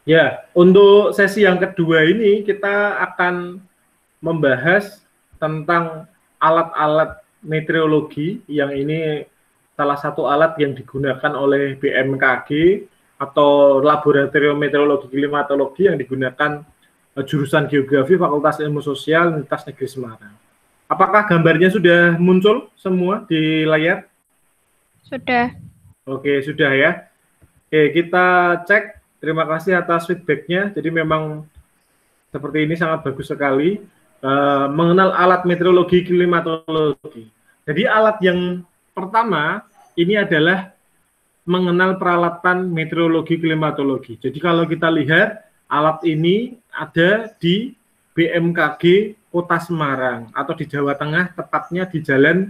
Ya, untuk sesi yang kedua ini kita akan membahas tentang alat-alat meteorologi yang ini salah satu alat yang digunakan oleh BMKG atau Laboratorium Meteorologi Klimatologi yang digunakan jurusan Geografi Fakultas Ilmu Sosial Universitas Negeri Semarang. Apakah gambarnya sudah muncul semua di layar? Sudah. Oke, sudah ya. Oke, kita cek. Terima kasih atas feedbacknya. Jadi memang seperti ini sangat bagus sekali. Mengenal alat meteorologi klimatologi. Jadi alat yang pertama ini adalah mengenal peralatan meteorologi klimatologi. Jadi kalau kita lihat alat ini ada di BMKG Kota Semarang atau di Jawa Tengah, tepatnya di jalan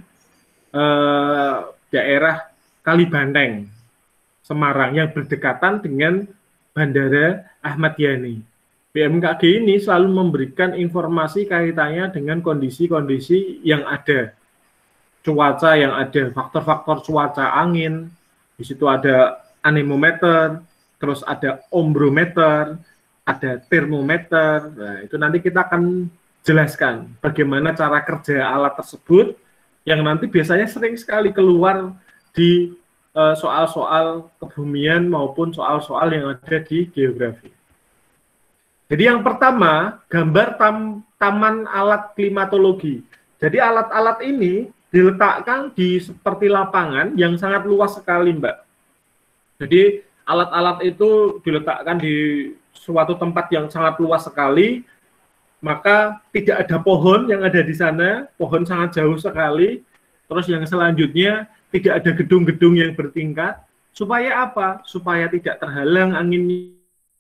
daerah Kalibanteng, Semarang yang berdekatan dengan Bandara Ahmad Yani. BMKG ini selalu memberikan informasi kaitannya dengan kondisi-kondisi yang ada, cuaca yang ada, faktor-faktor cuaca, angin, di situ ada anemometer, terus ada ombrometer, ada termometer. Nah, itu nanti kita akan jelaskan bagaimana cara kerja alat tersebut yang nanti biasanya sering sekali keluar di soal-soal kebumian maupun soal-soal yang ada di geografi. Jadi yang pertama, gambar taman alat klimatologi. Jadi alat-alat ini diletakkan di seperti lapangan yang sangat luas sekali, Mbak. Jadi alat-alat itu diletakkan di suatu tempat yang sangat luas sekali, maka tidak ada pohon yang ada di sana, pohon sangat jauh sekali. Terus yang selanjutnya tidak ada gedung-gedung yang bertingkat, supaya apa? Supaya tidak terhalang anginnya,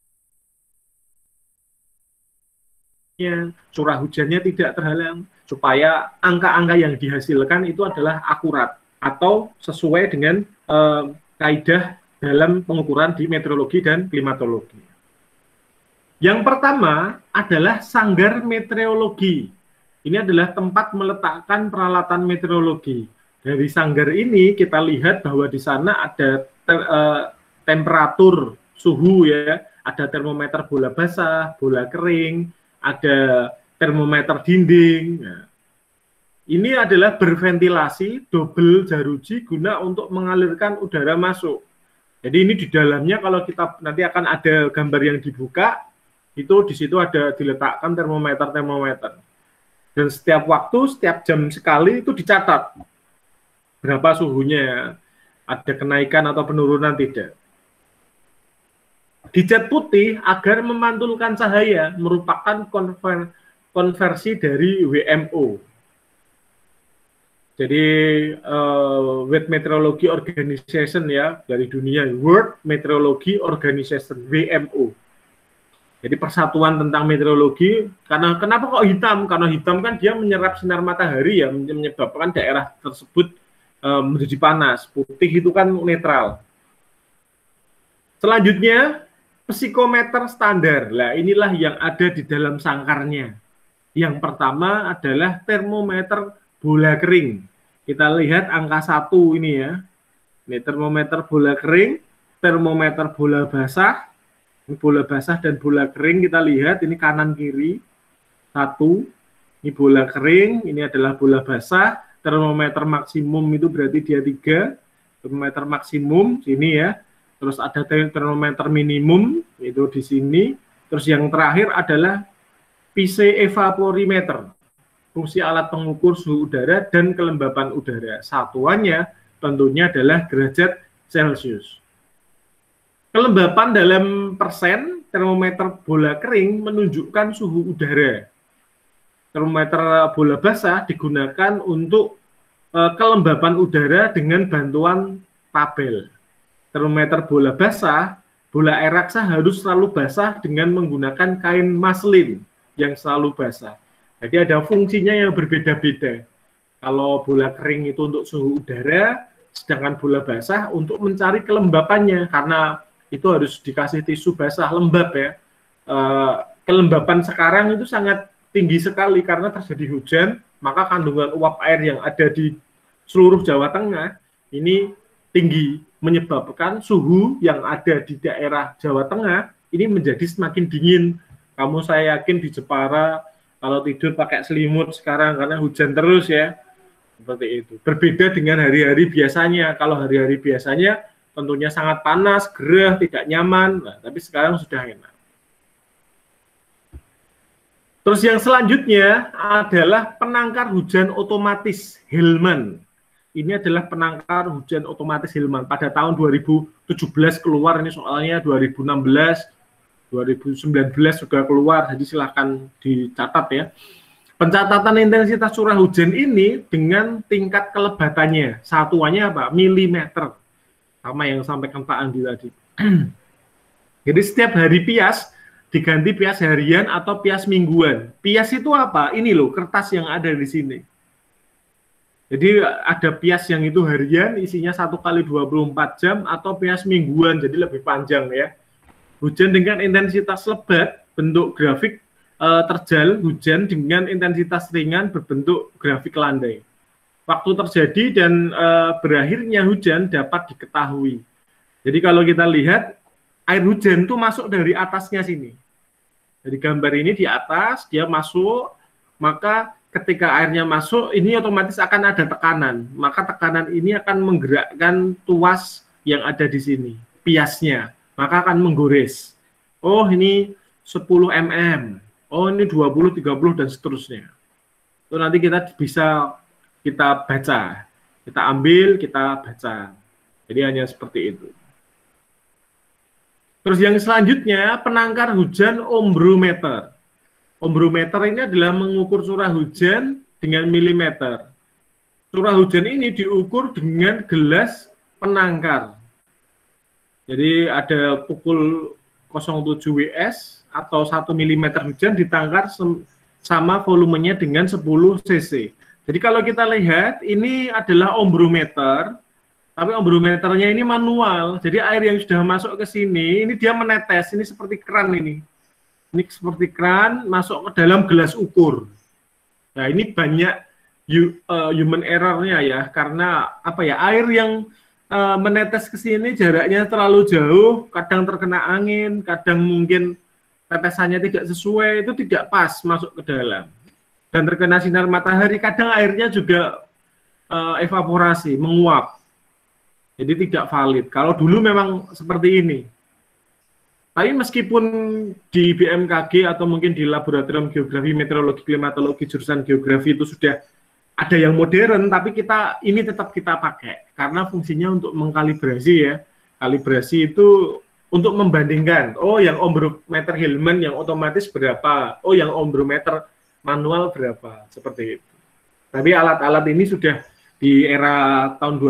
curah hujannya tidak terhalang, supaya angka-angka yang dihasilkan itu adalah akurat atau sesuai dengan kaidah dalam pengukuran di meteorologi dan klimatologi. Yang pertama adalah sanggar meteorologi. Ini adalah tempat meletakkan peralatan meteorologi. Dari sanggar ini kita lihat bahwa di sana ada temperatur suhu ya, ada termometer bola basah, bola kering, ada termometer dinding. Nah, ini adalah berventilasi double jaruji guna untuk mengalirkan udara masuk. Jadi ini di dalamnya kalau kita nanti akan ada gambar yang dibuka, itu di situ ada diletakkan termometer. Dan setiap waktu, setiap jam sekali itu dicatat berapa suhunya, ada kenaikan atau penurunan tidak. Dicat putih agar memantulkan cahaya merupakan konversi dari WMO. Jadi World Meteorology Organization ya, dari dunia, World Meteorology Organization, WMO. Jadi persatuan tentang meteorologi. Karena kenapa kok hitam? Karena hitam kan dia menyerap sinar matahari ya, menyebabkan daerah tersebut menjadi panas. Putih itu kan netral. Selanjutnya psikometer standar. Nah, inilah yang ada di dalam sangkarnya. Yang pertama adalah termometer bola kering. Kita lihat angka 1 ini ya. Ini termometer bola kering, termometer bola basah. Ini bola basah dan bola kering kita lihat ini kanan kiri. 1. Ini bola kering, ini adalah bola basah. Termometer maksimum itu berarti dia 3. Termometer maksimum sini ya. Terus ada termometer minimum itu di sini. Terus yang terakhir adalah PC evaporimeter, fungsi alat pengukur suhu udara dan kelembapan udara. Satuannya tentunya adalah derajat Celcius. Kelembapan dalam persen, termometer bola kering menunjukkan suhu udara. Termometer bola basah digunakan untuk kelembapan udara dengan bantuan tabel. Termometer bola basah, bola air raksa harus selalu basah dengan menggunakan kain maslin yang selalu basah. Jadi ada fungsinya yang berbeda-beda. Kalau bola kering itu untuk suhu udara, sedangkan bola basah untuk mencari kelembapannya, karena itu harus dikasih tisu basah lembab ya. Kelembapan sekarang itu sangat tinggi sekali karena terjadi hujan, maka kandungan uap air yang ada di seluruh Jawa Tengah ini tinggi, menyebabkan suhu yang ada di daerah Jawa Tengah ini menjadi semakin dingin. Kamu saya yakin di Jepara kalau tidur pakai selimut sekarang karena hujan terus ya. Seperti itu. Berbeda dengan hari-hari biasanya. Kalau hari-hari biasanya tentunya sangat panas, gerah, tidak nyaman. Nah, tapi sekarang sudah enak. Terus yang selanjutnya adalah penangkar hujan otomatis Hillman. Ini adalah penangkar hujan otomatis Hillman. Pada tahun 2017 keluar, ini soalnya 2016, 2019 sudah keluar, jadi silahkan dicatat ya. Pencatatan intensitas curah hujan ini dengan tingkat kelebatannya, satuannya apa? Milimeter, sama yang sampaikan Pak Andi tadi. Jadi setiap hari pias diganti pias harian atau pias mingguan. Pias itu apa? Ini loh, kertas yang ada di sini. Jadi ada pias yang itu harian, isinya 1 kali 24 jam, atau pias mingguan, jadi lebih panjang ya. Hujan dengan intensitas lebat, bentuk grafik terjal hujan dengan intensitas ringan berbentuk grafik landai. Waktu terjadi dan berakhirnya hujan dapat diketahui. Jadi kalau kita lihat, air hujan itu masuk dari atasnya sini. Jadi gambar ini di atas, dia masuk, maka ketika airnya masuk, ini otomatis akan ada tekanan. Maka tekanan ini akan menggerakkan tuas yang ada di sini, piasnya. Maka akan menggores. Oh, ini 10 mm. Oh, ini 20, 30, dan seterusnya. Itu nanti kita bisa kita baca. Kita ambil, kita baca. Jadi hanya seperti itu. Terus yang selanjutnya, penangkar hujan ombrometer. Ombrometer ini adalah mengukur curah hujan dengan milimeter. Curah hujan ini diukur dengan gelas penangkar. Jadi ada pukul 07 WS atau 1 mm hujan ditangkar sama volumenya dengan 10 cc. Jadi kalau kita lihat, ini adalah ombrometer, tapi ombrometernya ini manual. Jadi air yang sudah masuk ke sini, ini dia menetes, ini seperti keran ini. Ini seperti keran masuk ke dalam gelas ukur. Nah, ini banyak human error-nya ya, karena apa ya, air yang menetes ke sini jaraknya terlalu jauh, kadang terkena angin, kadang mungkin tetesannya tidak sesuai, itu tidak pas masuk ke dalam. Dan terkena sinar matahari, kadang airnya juga evaporasi, menguap. Jadi tidak valid. Kalau dulu memang seperti ini. Tapi meskipun di BMKG atau mungkin di Laboratorium Geografi, Meteorologi, Klimatologi, jurusan Geografi itu sudah ada yang modern, tapi ini tetap kita pakai. Karena fungsinya untuk mengkalibrasi ya. Kalibrasi itu untuk membandingkan, oh yang ombrometer Hillman yang otomatis berapa, oh yang ombrometer manual berapa, seperti itu. Tapi alat-alat ini sudah di era tahun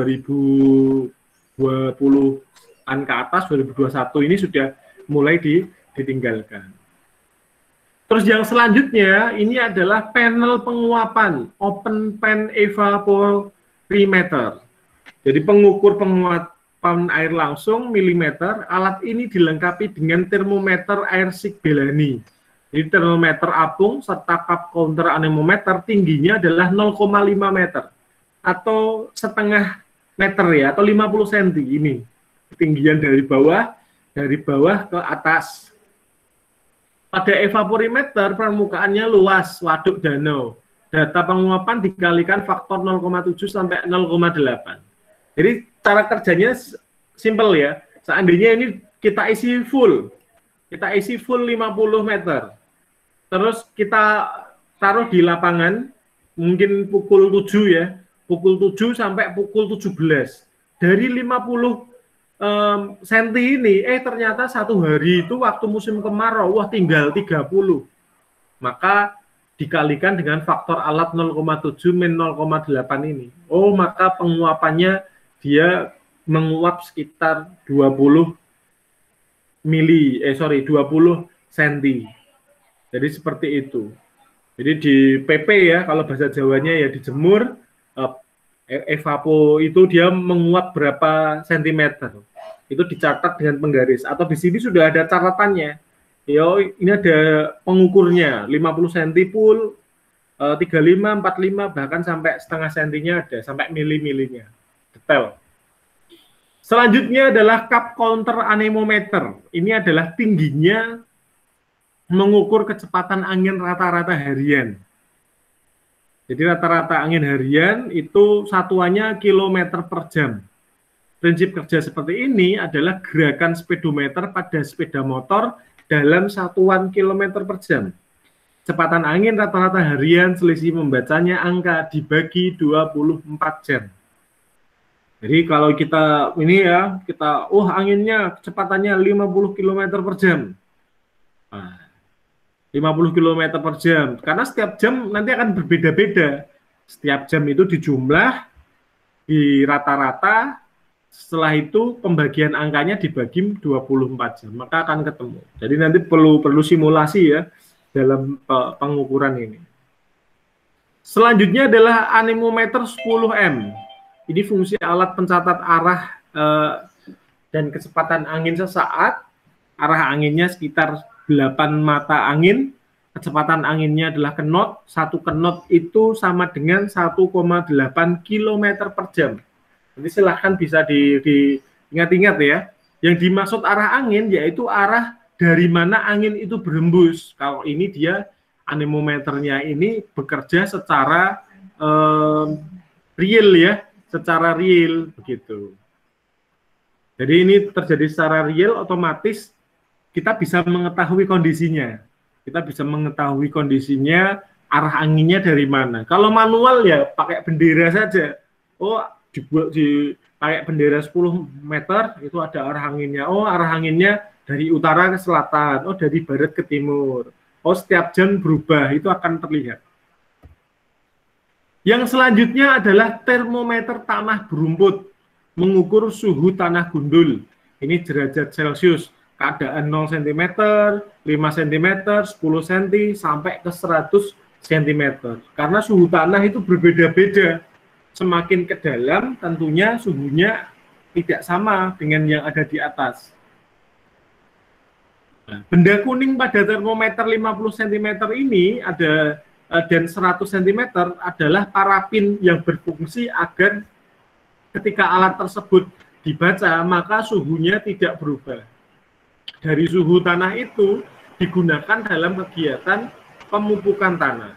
2020-an ke atas, 2021 ini sudah mulai ditinggalkan. Terus yang selanjutnya, ini adalah panel penguapan, open pan evaporimeter. Jadi pengukur penguapan air langsung milimeter, alat ini dilengkapi dengan termometer air Sigbellani. Jadi termometer apung serta cup counter anemometer tingginya adalah 0,5 meter atau setengah meter ya, atau 50 cm ini. Ketinggian dari bawah ke atas. Pada evaporimeter permukaannya luas, waduk danau. Data penguapan dikalikan faktor 0,7 sampai 0,8. Jadi cara kerjanya simple ya. Seandainya ini kita isi full 50 meter. Terus kita taruh di lapangan, mungkin pukul 7 ya, pukul 7 sampai pukul 17. Dari 50 senti ini, ternyata satu hari itu waktu musim kemarau, wah tinggal 30. Maka dikalikan dengan faktor alat 0,7 min 0,8 ini. Oh, maka penguapannya dia menguap sekitar 20 cm. Jadi seperti itu. Jadi di PP ya, kalau bahasa Jawanya ya dijemur, evapo itu dia menguap berapa sentimeter. Itu dicatat dengan penggaris. Atau di sini sudah ada catatannya. Yo, ini ada pengukurnya, 50 cm full, 35, 45, bahkan sampai setengah sentinya ada, sampai mili-milinya. Detail. Selanjutnya adalah cup counter anemometer. Ini adalah tingginya mengukur kecepatan angin rata-rata harian. Jadi rata-rata angin harian itu satuannya kilometer per jam. Prinsip kerja seperti ini adalah gerakan speedometer pada sepeda motor dalam satuan kilometer per jam. Kecepatan angin rata-rata harian, selisih membacanya angka dibagi 24 jam. Jadi kalau kita ini ya, kita anginnya kecepatannya 50 km per jam. Nah, 50 km per jam. Karena setiap jam nanti akan berbeda-beda. Setiap jam itu dijumlah, di rata-rata, setelah itu pembagian angkanya dibagi 24 jam. Maka akan ketemu. Jadi nanti perlu simulasi ya dalam pengukuran ini. Selanjutnya adalah anemometer 10M. Ini fungsi alat pencatat arah dan kecepatan angin sesaat. Arah anginnya sekitar 8 mata angin. Kecepatan anginnya adalah knot. 1 knot itu sama dengan 1,8 km per jam. Nanti silahkan bisa diingat-ingat ya. Yang dimaksud arah angin yaitu arah dari mana angin itu berembus. Kalau ini dia anemometernya ini bekerja secara real ya, secara real begitu. Jadi ini terjadi secara real, otomatis kita bisa mengetahui kondisinya. Kita bisa mengetahui kondisinya, arah anginnya dari mana. Kalau manual ya pakai bendera saja. Oh, pakai bendera 10 meter itu ada arah anginnya. Oh, arah anginnya dari utara ke selatan. Oh, dari barat ke timur. Oh, setiap jam berubah, itu akan terlihat. Yang selanjutnya adalah termometer tanah berumput, mengukur suhu tanah gundul. Ini derajat Celcius, keadaan 0 cm, 5 cm, 10 cm, sampai ke 100 cm. Karena suhu tanah itu berbeda-beda. Semakin ke dalam, tentunya suhunya tidak sama dengan yang ada di atas. Nah, benda kuning pada termometer 50 cm ini ada dan 100 cm adalah parafin yang berfungsi agar ketika alat tersebut dibaca, maka suhunya tidak berubah. Dari suhu tanah itu digunakan dalam kegiatan pemupukan tanah.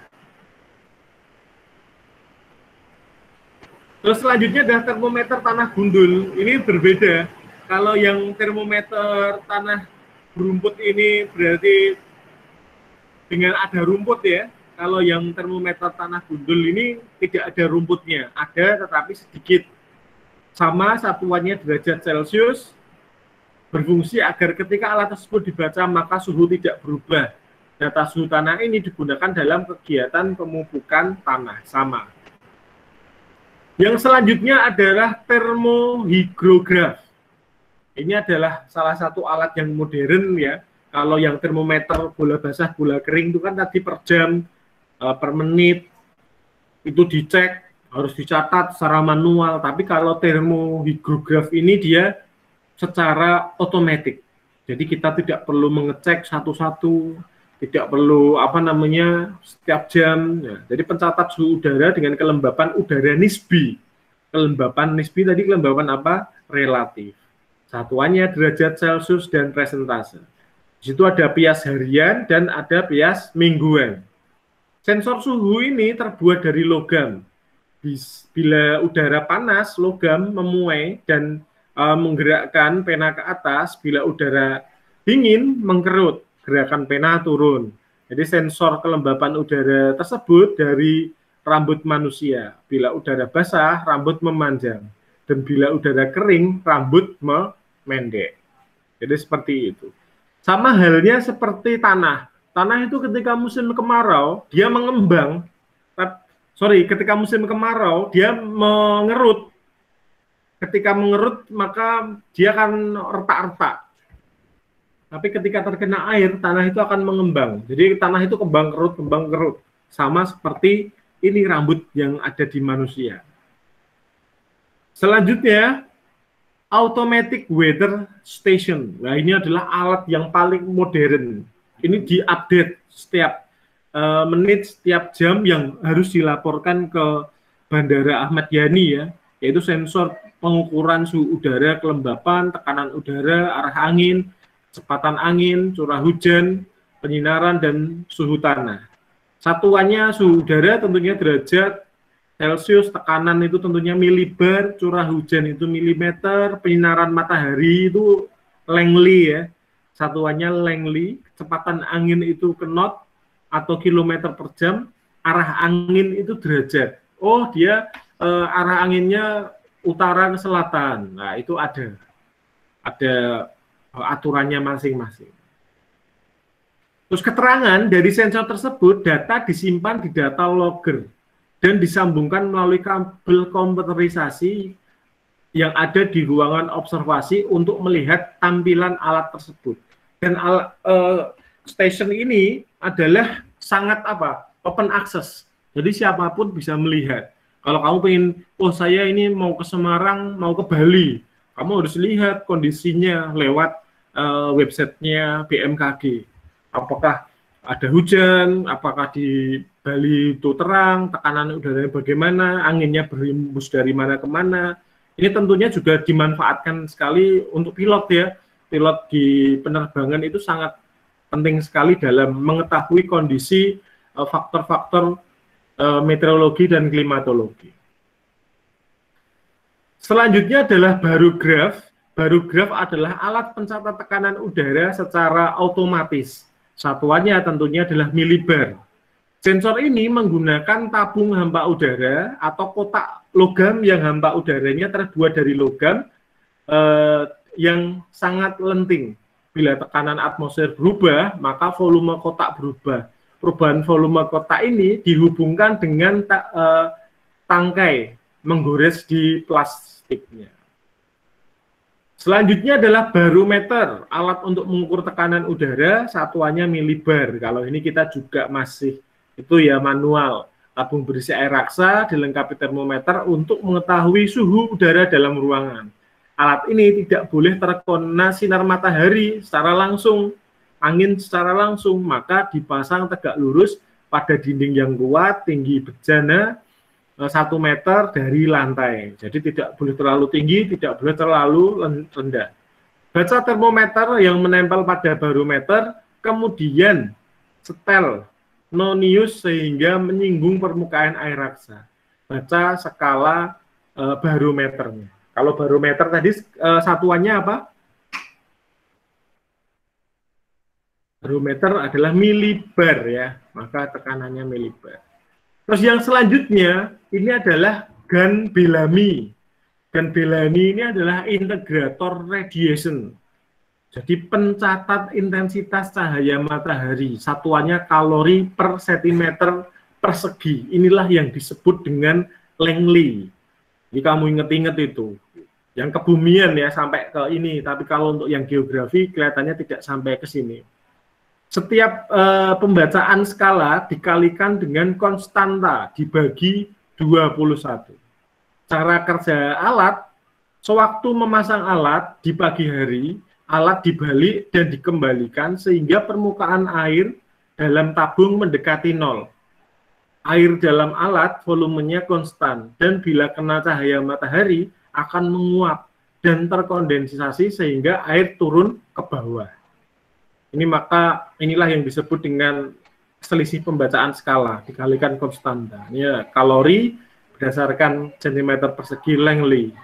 Terus selanjutnya adalah termometer tanah gundul. Ini berbeda. Kalau yang termometer tanah berumput ini berarti dengan ada rumput ya. Kalau yang termometer tanah gundul ini tidak ada rumputnya, ada tetapi sedikit. Sama satuannya derajat Celcius, berfungsi agar ketika alat tersebut dibaca maka suhu tidak berubah. Data suhu tanah ini digunakan dalam kegiatan pemupukan tanah, sama. Yang selanjutnya adalah termohigrograf. Ini adalah salah satu alat yang modern ya. Kalau yang termometer bola basah, bola kering itu kan tadi per jam, per menit itu dicek, harus dicatat secara manual. Tapi kalau termohigrograf ini dia secara otomatis. Jadi kita tidak perlu mengecek satu-satu, tidak perlu setiap jam. Ya. Jadi pencatat suhu udara dengan kelembapan udara nisbi. Kelembapan nisbi tadi kelembapan apa? Relatif. Satuannya derajat Celcius dan persentase. Di situ ada pias harian dan ada pias mingguan. Sensor suhu ini terbuat dari logam. Bila udara panas, logam memuai dan menggerakkan pena ke atas. Bila udara dingin, mengkerut, gerakan pena turun. Jadi sensor kelembapan udara tersebut dari rambut manusia. Bila udara basah, rambut memanjang. Dan bila udara kering, rambut memendek. Jadi seperti itu. Sama halnya seperti tanah. Tanah itu ketika musim kemarau, dia mengembang. Ketika musim kemarau, dia mengerut. Ketika mengerut, maka dia akan retak-retak. Tapi ketika terkena air, tanah itu akan mengembang. Jadi tanah itu kembang kerut. Sama seperti ini rambut yang ada di manusia. Selanjutnya, automatic weather station. Nah, ini adalah alat yang paling modern. Ini diupdate setiap menit, setiap jam yang harus dilaporkan ke Bandara Ahmad Yani ya, yaitu sensor pengukuran suhu udara, kelembapan, tekanan udara, arah angin, kecepatan angin, curah hujan, penyinaran, dan suhu tanah. Satuannya suhu udara tentunya derajat Celcius, tekanan itu tentunya milibar, curah hujan itu milimeter, penyinaran matahari itu Langley ya. Satuannya Langley, kecepatan angin itu knot atau kilometer per jam, arah angin itu derajat. Oh, dia arah anginnya utara ke selatan. Nah, itu ada aturannya masing-masing. Terus keterangan dari sensor tersebut, data disimpan di data logger dan disambungkan melalui kabel komputerisasi yang ada di ruangan observasi untuk melihat tampilan alat tersebut. Dan station ini adalah sangat open access. Jadi siapapun bisa melihat. Kalau kamu pengen, oh saya ini mau ke Semarang, mau ke Bali, kamu harus lihat kondisinya lewat websitenya BMKG. Apakah ada hujan, apakah di Bali itu terang, tekanan udaranya bagaimana, anginnya berhembus dari mana ke mana. Ini tentunya juga dimanfaatkan sekali untuk pilot ya. Pilot di penerbangan itu sangat penting sekali dalam mengetahui kondisi faktor-faktor meteorologi dan klimatologi. Selanjutnya adalah barograf. Barograf adalah alat pencatat tekanan udara secara otomatis. Satuannya tentunya adalah milibar. Sensor ini menggunakan tabung hampa udara atau kotak logam yang hampa udaranya terbuat dari logam yang sangat lenting. Bila tekanan atmosfer berubah, maka volume kotak berubah. Perubahan volume kotak ini dihubungkan dengan tangkai menggores di plastiknya. Selanjutnya adalah barometer, alat untuk mengukur tekanan udara, satuannya milibar. Kalau ini kita juga masih itu ya manual. Tabung berisi air raksa dilengkapi termometer untuk mengetahui suhu udara dalam ruangan. Alat ini tidak boleh terkena sinar matahari secara langsung, angin secara langsung, maka dipasang tegak lurus pada dinding yang kuat, tinggi bejana 1 meter dari lantai. Jadi tidak boleh terlalu tinggi, tidak boleh terlalu rendah. Baca termometer yang menempel pada barometer, kemudian setel nonius sehingga menyinggung permukaan air raksa. Baca skala barometernya. Kalau barometer tadi satuannya apa? Barometer adalah milibar ya, maka tekanannya milibar. Terus yang selanjutnya ini adalah Gun Bellamy. Gun Bellamy ini adalah integrator radiation. Jadi pencatat intensitas cahaya matahari, satuannya kalori per sentimeter persegi. Inilah yang disebut dengan Langley. Jadi kamu inget-inget itu. Yang kebumian ya sampai ke ini, tapi kalau untuk yang geografi kelihatannya tidak sampai ke sini. Setiap pembacaan skala dikalikan dengan konstanta dibagi 21. Cara kerja alat, sewaktu memasang alat di pagi hari, alat dibalik dan dikembalikan sehingga permukaan air dalam tabung mendekati 0. Air dalam alat volumenya konstan dan bila kena cahaya matahari akan menguap dan terkondensasi sehingga air turun ke bawah. Inilah yang disebut dengan selisih pembacaan skala dikalikan konstanta. Ini kalori berdasarkan centimeter persegi Langley.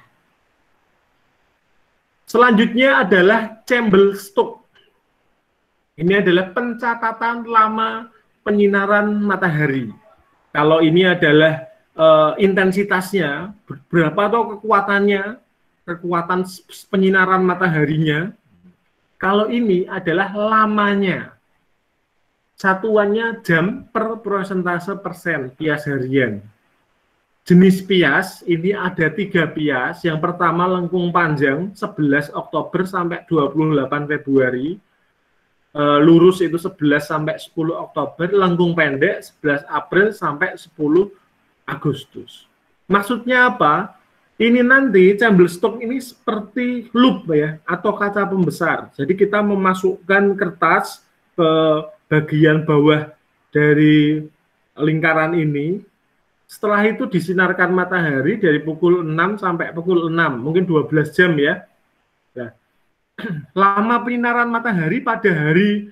Selanjutnya adalah Campbell-Stokes. Ini adalah pencatatan lama penyinaran matahari. Kalau ini adalah intensitasnya, berapa atau kekuatannya, kekuatan penyinaran mataharinya. Kalau ini adalah lamanya. Satuannya jam per persentase persen pias harian. Jenis pias ini ada 3 pias. Yang pertama lengkung panjang 11 Oktober sampai 28 Februari. Lurus itu 11 sampai 10 Oktober. Lengkung pendek 11 April sampai 10 Agustus. Maksudnya apa? Ini nanti Campbell-Stokes ini seperti loop ya atau kaca pembesar. Jadi kita memasukkan kertas ke bagian bawah dari lingkaran ini. Setelah itu disinarkan matahari dari pukul 6 sampai pukul 6, mungkin 12 jam ya. Nah, lama penyinaran matahari pada hari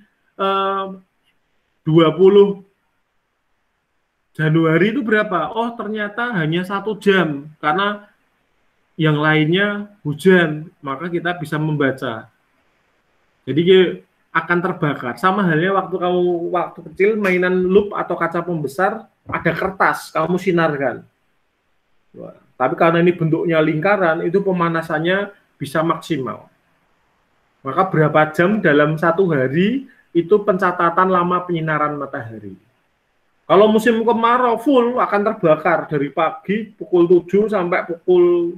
20 Januari itu berapa? Oh, ternyata hanya 1 jam, karena yang lainnya hujan, maka kita bisa membaca. Jadi akan terbakar. Sama halnya waktu kamu waktu kecil mainan lup atau kaca pembesar, ada kertas, kamu sinarkan. Wah, tapi karena ini bentuknya lingkaran, itu pemanasannya bisa maksimal. Maka berapa jam dalam 1 hari itu pencatatan lama penyinaran matahari. Kalau musim kemarau full akan terbakar dari pagi pukul 7 sampai pukul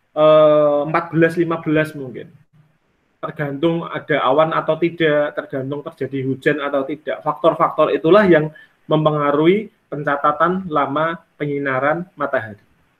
14-15 mungkin. Tergantung ada awan atau tidak, tergantung terjadi hujan atau tidak. Faktor-faktor itulah yang mempengaruhi pencatatan lama penyinaran matahari.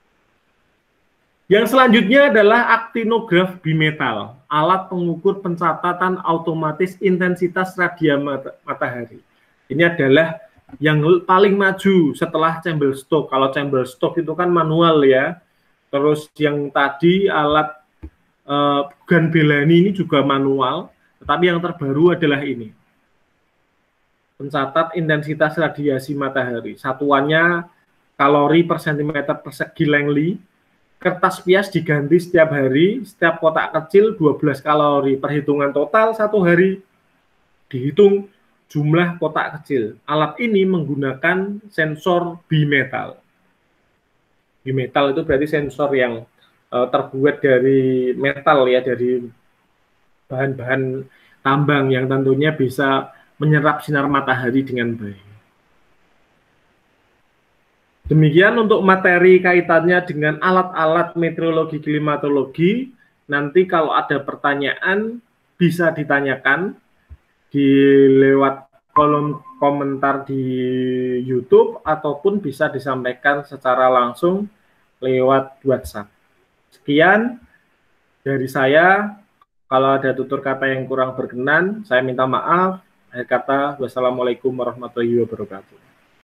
Yang selanjutnya adalah aktinograf bimetal, alat pengukur pencatatan otomatis intensitas radian matahari. Ini adalah yang paling maju setelah Candlestick. Kalau Candlestick itu kan manual ya. Terus yang tadi alat Gann-Bellany ini juga manual, tetapi yang terbaru adalah ini. Pencatat intensitas radiasi matahari. Satuannya kalori per sentimeter persegi Langley. Kertas pias diganti setiap hari, setiap kotak kecil 12 kalori. Perhitungan total 1 hari dihitung jumlah kotak kecil. Alat ini menggunakan sensor bimetal. Bimetal itu berarti sensor yang terbuat dari metal ya, dari bahan-bahan tambang yang tentunya bisa menyerap sinar matahari dengan baik. Demikian untuk materi kaitannya dengan alat-alat meteorologi klimatologi. Nanti kalau ada pertanyaan bisa ditanyakan di lewat kolom komentar di YouTube ataupun bisa disampaikan secara langsung lewat WhatsApp. Sekian dari saya. Kalau ada tutur kata yang kurang berkenan, saya minta maaf. Akhir kata, wassalamualaikum warahmatullahi wabarakatuh.